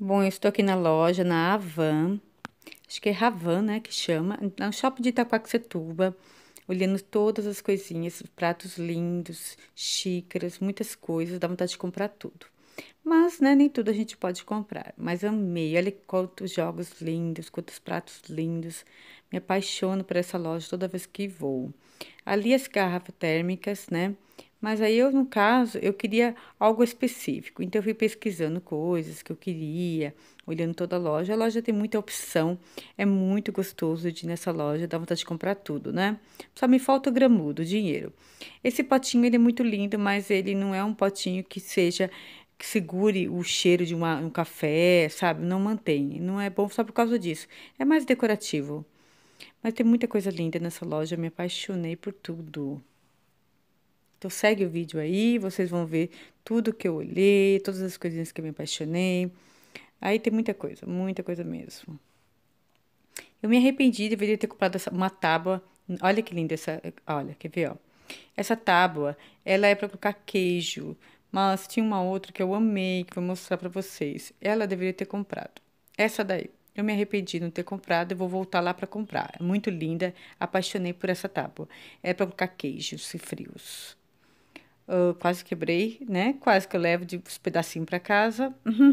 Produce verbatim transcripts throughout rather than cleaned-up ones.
Bom, eu estou aqui na loja, na Havan, acho que é Havan, né, que chama, no shopping de Itaquaquecetuba, olhando todas as coisinhas, pratos lindos, xícaras, muitas coisas, dá vontade de comprar tudo. Mas, né, nem tudo a gente pode comprar, mas amei, olha quantos jogos lindos, quantos pratos lindos, me apaixono por essa loja toda vez que vou. Ali as garrafas térmicas, né? Mas aí eu, no caso, eu queria algo específico. Então eu fui pesquisando coisas que eu queria, olhando toda a loja. A loja tem muita opção, é muito gostoso de ir nessa loja, dá vontade de comprar tudo, né? Só me falta o gramudo, o dinheiro. Esse potinho ele é muito lindo, mas ele não é um potinho que seja que segure o cheiro de uma, um café, sabe? Não mantém. Não é bom só por causa disso. É mais decorativo. Mas tem muita coisa linda nessa loja, eu me apaixonei por tudo. Então segue o vídeo aí, vocês vão ver tudo que eu olhei, todas as coisinhas que eu me apaixonei. Aí tem muita coisa, muita coisa mesmo. Eu me arrependi, deveria ter comprado essa, uma tábua. Olha que linda essa, olha, quer ver, ó. Essa tábua, ela é para colocar queijo, mas tinha uma outra que eu amei, que eu vou mostrar para vocês. Ela deveria ter comprado. Essa daí. Eu me arrependi de não ter comprado, eu vou voltar lá para comprar. É muito linda, apaixonei por essa tábua. É para colocar queijos e frios. Eu quase quebrei, né? Quase que eu levo de uns pedacinhos para casa.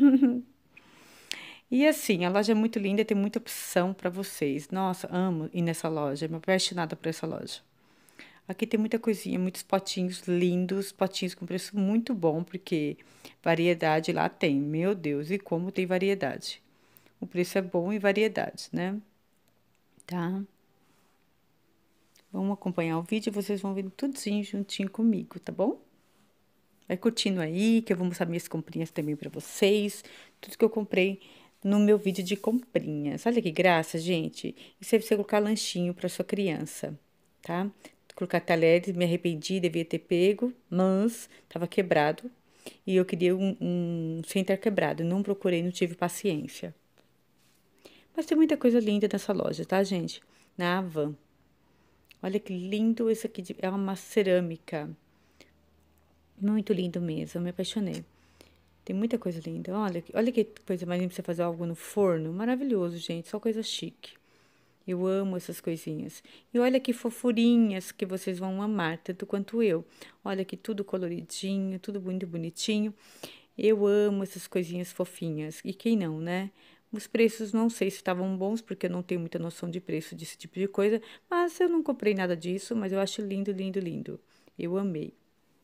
E assim, a loja é muito linda, tem muita opção para vocês. Nossa, amo ir nessa loja, me apaixonada por essa loja. Aqui tem muita coisinha, muitos potinhos lindos, potinhos com preço muito bom, porque variedade lá tem. Meu Deus, e como tem variedade. O preço é bom e variedade, né? Tá? Vamos acompanhar o vídeo e vocês vão ver tudinho juntinho comigo, tá bom? Vai curtindo aí, que eu vou mostrar minhas comprinhas também pra vocês. Tudo que eu comprei no meu vídeo de comprinhas. Olha que graça, gente. Isso é você colocar lanchinho pra sua criança, tá? Colocar talheres, me arrependi, devia ter pego, mas tava quebrado. E eu queria um, um sem ter quebrado. Não procurei, não tive paciência. Mas tem muita coisa linda nessa loja, tá, gente? Na Havan. Olha que lindo esse aqui. de- É uma cerâmica. Muito lindo mesmo, eu me apaixonei. Tem muita coisa linda. Olha, que- olha que coisa mais linda pra você fazer algo no forno. Maravilhoso, gente. Só coisa chique. Eu amo essas coisinhas. E olha que fofurinhas que vocês vão amar, tanto quanto eu. Olha que tudo coloridinho, tudo muito bonitinho. Eu amo essas coisinhas fofinhas. E quem não, né? Os preços não sei se estavam bons, porque eu não tenho muita noção de preço desse tipo de coisa. Mas eu não comprei nada disso, mas eu acho lindo, lindo, lindo. Eu amei.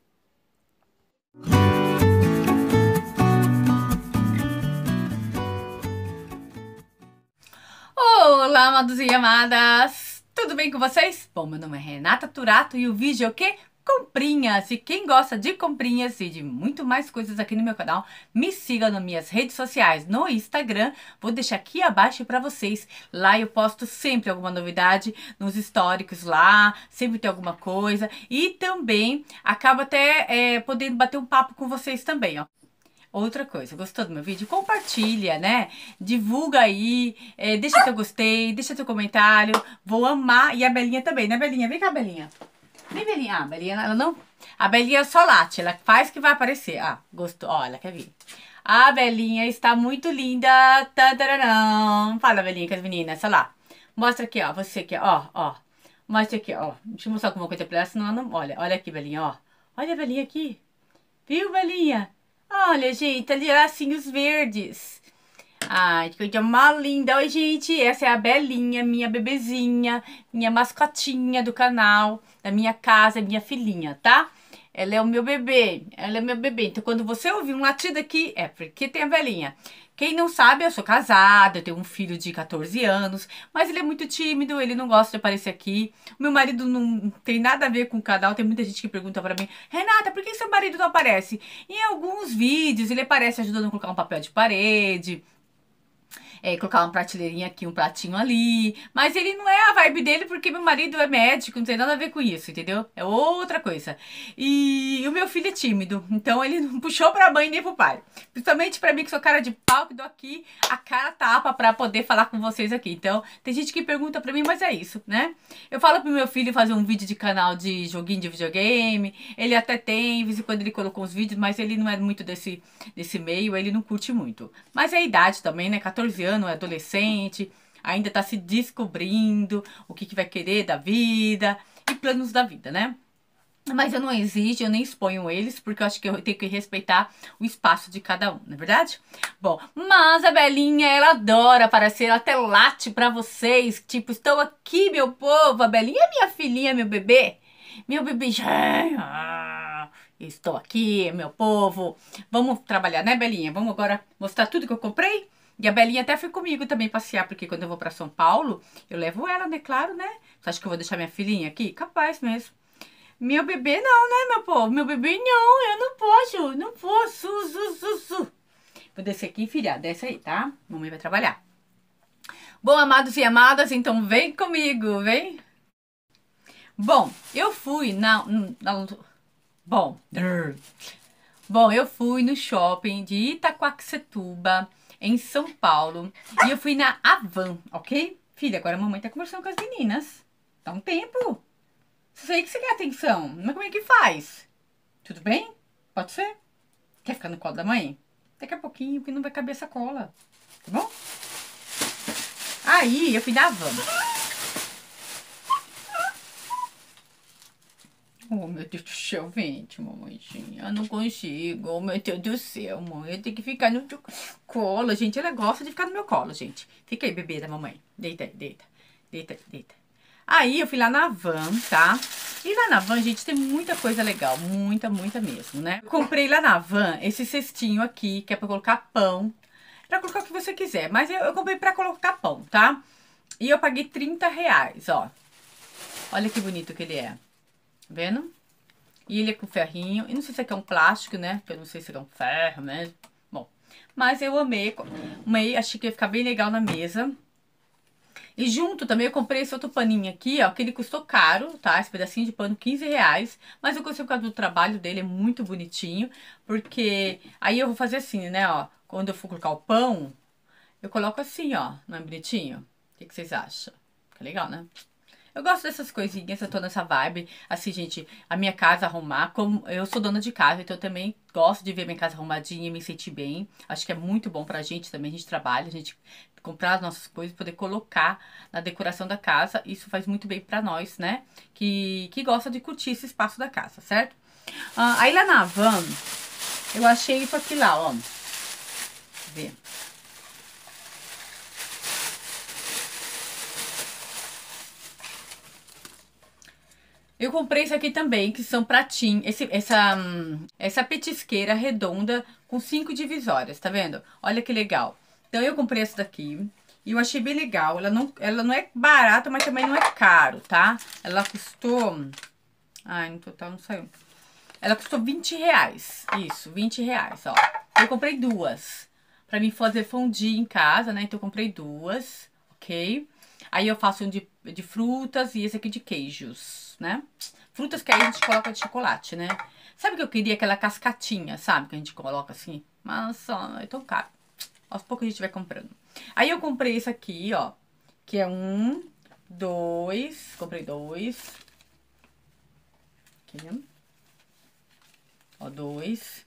Olá, amados e amadas! Tudo bem com vocês? Bom, meu nome é Renata Turato e o vídeo é o quê? Comprinhas! E quem gosta de comprinhas e de muito mais coisas aqui no meu canal, me siga nas minhas redes sociais, no Instagram, vou deixar aqui abaixo para vocês. Lá eu posto sempre alguma novidade nos históricos lá, sempre tem alguma coisa. E também acabo até é, podendo bater um papo com vocês também, ó. Outra coisa, gostou do meu vídeo? Compartilha, né? Divulga aí, é, deixa teu gostei, deixa teu comentário. Vou amar. E a Belinha também, né, Belinha? Vem cá, Belinha. Vem, Belinha. Ah, a Belinha, ela não... A Belinha só late, ela faz que vai aparecer. Ah, gostou. Ó, ela quer vir. A Belinha está muito linda. Tadararam. Fala, Belinha, com as meninas. Olha lá. Mostra aqui, ó. Você aqui, ó, ó. Mostra aqui, ó. Deixa eu mostrar alguma coisa pra ela, senão ela não... Olha, olha aqui, Belinha, ó. Olha a Belinha aqui. Viu, Belinha? Olha, gente, ali lacinhos verdes. Ai, que coisa mais linda. Oi, gente, essa é a Belinha, minha bebezinha, minha mascotinha do canal, da minha casa, minha filhinha, tá? Ela é o meu bebê, ela é meu bebê. Então, quando você ouvir um latido aqui, é porque tem a Belinha. Quem não sabe, eu sou casada, eu tenho um filho de quatorze anos, mas ele é muito tímido, ele não gosta de aparecer aqui. O meu marido não tem nada a ver com o canal, tem muita gente que pergunta pra mim, Renata, por que seu marido não aparece? Em alguns vídeos ele aparece ajudando a colocar um papel de parede, é, colocar uma prateleirinha aqui, um pratinho ali. Mas ele não é a vibe dele porque meu marido é médico, não tem nada a ver com isso, entendeu? É outra coisa. E o meu filho é tímido, então ele não puxou pra mãe nem pro pai. Principalmente pra mim, que sou cara de pau, que dou aqui a cara tapa pra poder falar com vocês aqui. Então, tem gente que pergunta pra mim, mas é isso, né? Eu falo pro meu filho fazer um vídeo de canal de joguinho de videogame. Ele até tem, de vez em quando ele colocou uns vídeos, mas ele não é muito desse, desse meio, ele não curte muito. Mas é a idade também, né? quatorze anos, é adolescente, ainda tá se descobrindo o que, que vai querer da vida e planos da vida, né? Mas eu não exijo, eu nem exponho eles, porque eu acho que eu tenho que respeitar o espaço de cada um, não é verdade? Bom, mas a Belinha, ela adora aparecer, ela até late pra vocês, tipo, estou aqui, meu povo, a Belinha é minha filhinha, meu bebê, meu bebê, estou aqui, meu povo, vamos trabalhar, né, Belinha? Vamos agora mostrar tudo que eu comprei? E a Belinha até foi comigo também passear, porque quando eu vou pra São Paulo, eu levo ela, né, claro, né? Você acha que eu vou deixar minha filhinha aqui? Capaz mesmo. Meu bebê não, né, meu povo? Meu bebê não, eu não posso, não posso, su, su, su. Vou descer aqui, filha, desce aí, tá? Mamãe vai trabalhar. Bom, amados e amadas, então vem comigo, vem. Bom, eu fui na... na bom, bom, eu fui no shopping de Itaquaquecetuba, em São Paulo, e eu fui na Havan, ok? Filha, agora a mamãe tá conversando com as meninas. Dá um tempo. Sei que você quer atenção, mas como é que faz? Tudo bem? Pode ser? Quer ficar no colo da mãe? Daqui a pouquinho, porque não vai caber essa cola. Tá bom? Aí, eu fui na van. Oh, meu Deus do céu, vente, mamãezinha. Eu não consigo. Oh, meu Deus do céu, mãe. Eu tenho que ficar no teu colo, gente. Ela gosta de ficar no meu colo, gente. Fica aí, bebê da mamãe. Deita aí, deita. Deita aí, deita. Aí eu fui lá na van, tá? E lá na van, gente, tem muita coisa legal. Muita, muita mesmo, né? Eu comprei lá na van esse cestinho aqui, que é pra colocar pão. Pra colocar o que você quiser. Mas eu, eu comprei pra colocar pão, tá? E eu paguei trinta reais, ó. Olha que bonito que ele é. Tá vendo? E ele é com ferrinho. E não sei se aqui é um plástico, né? Porque eu não sei se é um ferro mesmo. Bom, mas eu amei. Amei, achei que ia ficar bem legal na mesa. E junto também eu comprei esse outro paninho aqui, ó, que ele custou caro, tá? Esse pedacinho de pano, quinze reais. Mas eu gostei por causa do trabalho dele, é muito bonitinho. Porque aí eu vou fazer assim, né, ó. Quando eu for colocar o pão, eu coloco assim, ó. Não é bonitinho? O que, que vocês acham? Fica legal, né? Eu gosto dessas coisinhas, eu tô nessa vibe. Assim, gente, a minha casa arrumar. Como eu sou dona de casa, então eu também gosto de ver minha casa arrumadinha e me sentir bem. Acho que é muito bom pra gente também. A gente trabalha, a gente comprar as nossas coisas, poder colocar na decoração da casa. Isso faz muito bem pra nós, né? Que, que gosta de curtir esse espaço da casa, certo? Ah, aí lá na van, eu achei isso aqui lá, ó. Ver. Eu comprei isso aqui também, que são pratinhos, esse, essa, essa petisqueira redonda com cinco divisórias, tá vendo? Olha que legal. Então eu comprei essa daqui e eu achei bem legal. Ela não, ela não é barata, mas também não é caro, tá? Ela custou... Ai, no total não saiu. Ela custou vinte reais, isso, vinte reais, ó. Eu comprei duas pra mim fazer fondue em casa, né? Então eu comprei duas, ok? Aí eu faço um de, de frutas e esse aqui de queijos, né? Frutas que aí a gente coloca de chocolate, né? Sabe que eu queria aquela cascatinha, sabe? Que a gente coloca assim. Mas é tão caro. Aos poucos a gente vai comprando. Aí eu comprei esse aqui, ó. Que é um, dois. Comprei dois. Aqui. Ó, dois.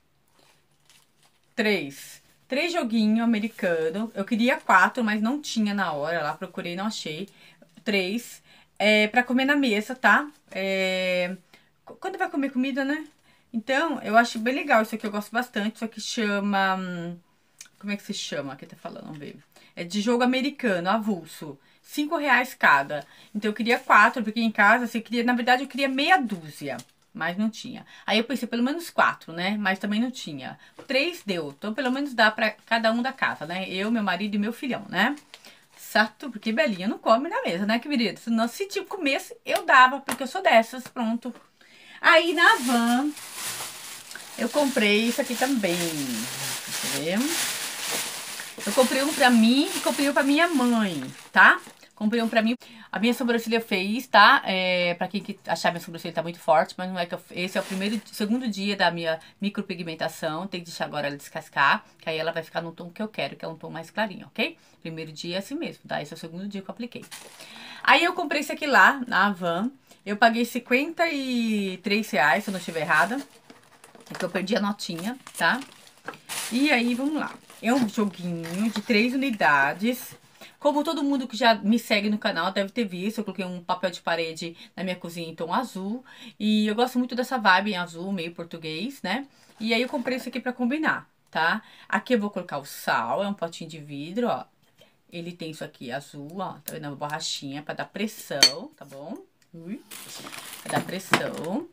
Três. Três joguinhos americanos. Eu queria quatro, mas não tinha na hora. Lá procurei, não achei. Três. É, pra comer na mesa, tá? É, quando vai comer comida, né? Então, eu acho bem legal. Isso aqui eu gosto bastante. Isso aqui chama... Como é que se chama? Aqui tá falando, vamos ver. É de jogo americano, avulso. Cinco reais cada. Então, eu queria quatro, porque em casa, assim, eu queria... Na verdade, eu queria meia dúzia. Mas não tinha. Aí eu pensei, pelo menos quatro, né? Mas também não tinha. Três deu. Então, pelo menos dá pra cada um da casa, né? Eu, meu marido e meu filhão, né? Certo? Porque Belinha não come na mesa, né, querida? Se não, se tipo comesse, eu dava, porque eu sou dessas, pronto. Aí, na van, eu comprei isso aqui também. Deixa eu ver. Eu comprei um pra mim e comprei um pra minha mãe, tá? Comprei um pra mim. A minha sobrancelha eu fiz, tá? É, pra quem que achar minha sobrancelha tá muito forte, mas não é que eu, esse é o primeiro, segundo dia da minha micropigmentação. Tem que deixar agora ela descascar, que aí ela vai ficar no tom que eu quero, que é um tom mais clarinho, ok? Primeiro dia é assim mesmo, tá? Esse é o segundo dia que eu apliquei. Aí eu comprei esse aqui lá, na Havan. Eu paguei cinquenta e três reais, se eu não estiver errada. É que eu perdi a notinha, tá? E aí, vamos lá. É um joguinho de três unidades. Como todo mundo que já me segue no canal deve ter visto, eu coloquei um papel de parede na minha cozinha em tom azul. E eu gosto muito dessa vibe em azul, meio português, né? E aí eu comprei isso aqui pra combinar, tá? Aqui eu vou colocar o sal, é um potinho de vidro, ó. Ele tem isso aqui azul, ó. Tá vendo? Uma borrachinha pra dar pressão, tá bom? Ui. Pra dar pressão.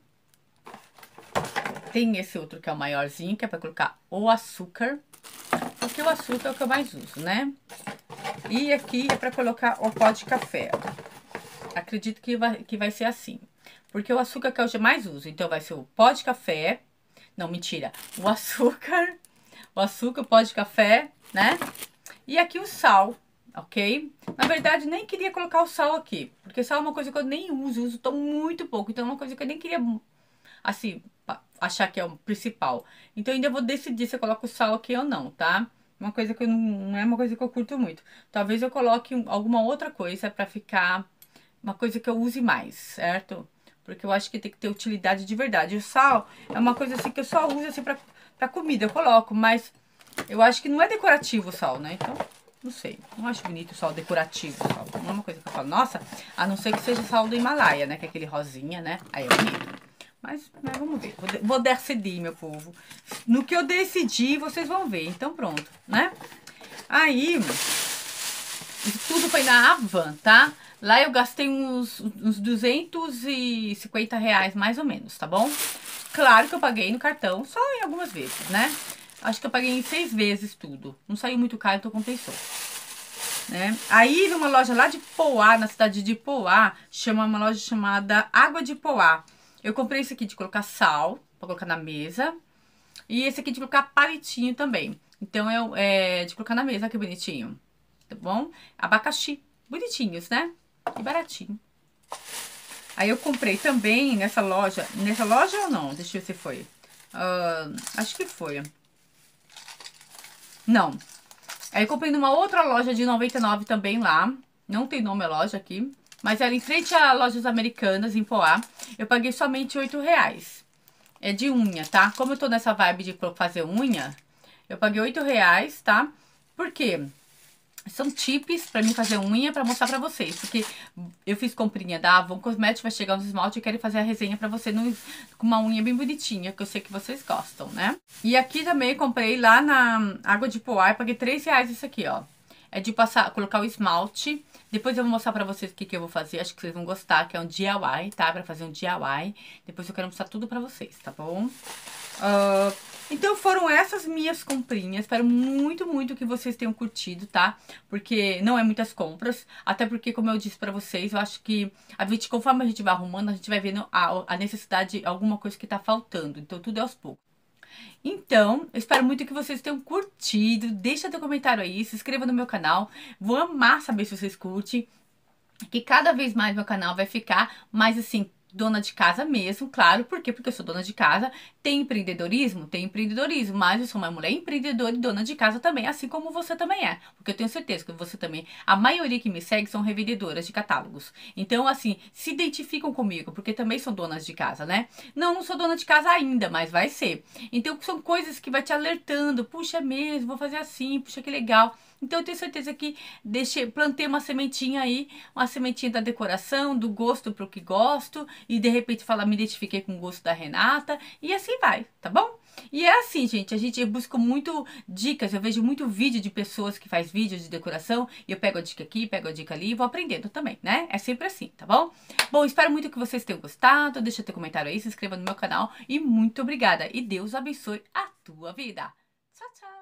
Tem esse outro que é o maiorzinho, que é pra colocar o açúcar. Porque o açúcar é o que eu mais uso, né? E aqui é pra colocar o pó de café. Acredito que vai, que vai ser assim. Porque o açúcar que eu mais uso. Então, vai ser o pó de café. Não, mentira. O açúcar. O açúcar, o pó de café, né? E aqui o sal, ok? Na verdade, nem queria colocar o sal aqui. Porque sal é uma coisa que eu nem uso. Uso tão muito pouco. Então, é uma coisa que eu nem queria, assim, achar que é o principal. Então, ainda vou decidir se eu coloco o sal aqui ou não, tá? Uma coisa que eu não, não é uma coisa que eu curto muito. Talvez eu coloque um, alguma outra coisa pra ficar uma coisa que eu use mais, certo? Porque eu acho que tem que ter utilidade de verdade. O sal é uma coisa assim que eu só uso assim pra, pra comida. Eu coloco, mas eu acho que não é decorativo o sal, né? Então, não sei. Não acho bonito o sal decorativo. O sal. Não é uma coisa que eu falo, nossa, a não ser que seja sal do Himalaia, né? Que é aquele rosinha, né? Aí é bonito. Mas, mas vamos ver. Vou, vou decidir, meu povo. No que eu decidir, vocês vão ver. Então, pronto, né? Aí, isso tudo foi na Havan, tá? Lá eu gastei uns, uns duzentos e cinquenta reais, mais ou menos, tá bom? Claro que eu paguei no cartão, só em algumas vezes, né? Acho que eu paguei em seis vezes tudo. Não saiu muito caro, então compensou. Né? Aí, numa loja lá de Poá, na cidade de Poá, chama uma loja chamada Água de Poá. Eu comprei esse aqui de colocar sal, pra colocar na mesa. E esse aqui de colocar palitinho também. Então, é, é de colocar na mesa, que bonitinho. Tá bom? Abacaxi. Bonitinhos, né? E baratinho. Aí eu comprei também nessa loja. Nessa loja ou não? Deixa eu ver se foi. Uh, acho que foi. Não. Aí eu comprei numa outra loja de noventa e nove também lá. Não tem nome a loja aqui. Mas era em frente a lojas americanas, em Poá. Eu paguei somente oito reais. É de unha, tá? Como eu tô nessa vibe de fazer unha, eu paguei oito reais, tá? Por quê? São tips pra mim fazer unha pra mostrar pra vocês. Porque eu fiz comprinha da Avon Cosméticos, vai chegar uns esmalte e eu quero fazer a resenha pra você no, com uma unha bem bonitinha, que eu sei que vocês gostam, né? E aqui também comprei lá na Água de Poá, paguei três reais isso aqui, ó. É de passar, colocar o esmalte. Depois eu vou mostrar pra vocês o que, que eu vou fazer. Acho que vocês vão gostar, que é um D I Y, tá? Pra fazer um D I Y. Depois eu quero mostrar tudo pra vocês, tá bom? Uh, então foram essas minhas comprinhas. Espero muito, muito que vocês tenham curtido, tá? Porque não é muitas compras. Até porque, como eu disse pra vocês, eu acho que a gente, conforme a gente vai arrumando, a gente vai vendo a, a necessidade, alguma coisa que tá faltando. Então tudo é aos poucos. Então, eu espero muito que vocês tenham curtido. Deixa teu comentário aí, se inscreva no meu canal. Vou amar saber se vocês curtem. Que cada vez mais meu canal vai ficar mais assim, dona de casa mesmo, claro. Por quê? Porque eu sou dona de casa. Tem empreendedorismo? Tem empreendedorismo. Mas eu sou uma mulher empreendedora e dona de casa também, assim como você também é. Porque eu tenho certeza que você também, a maioria que me segue são revendedoras de catálogos. Então, assim, se identificam comigo, porque também são donas de casa, né? Não, não sou dona de casa ainda, mas vai ser. Então, são coisas que vai te alertando. Puxa, é mesmo, vou fazer assim, puxa, que legal. Então, eu tenho certeza que deixei, plantei uma sementinha aí, uma sementinha da decoração, do gosto pro que gosto, e de repente falar, me identifiquei com o gosto da Renata, e assim vai, tá bom? E é assim, gente, a gente busca muito dicas, eu vejo muito vídeo de pessoas que faz vídeos de decoração, e eu pego a dica aqui, pego a dica ali, e vou aprendendo também, né? É sempre assim, tá bom? Bom, espero muito que vocês tenham gostado, deixa teu comentário aí, se inscreva no meu canal, e muito obrigada, e Deus abençoe a tua vida. Tchau, tchau!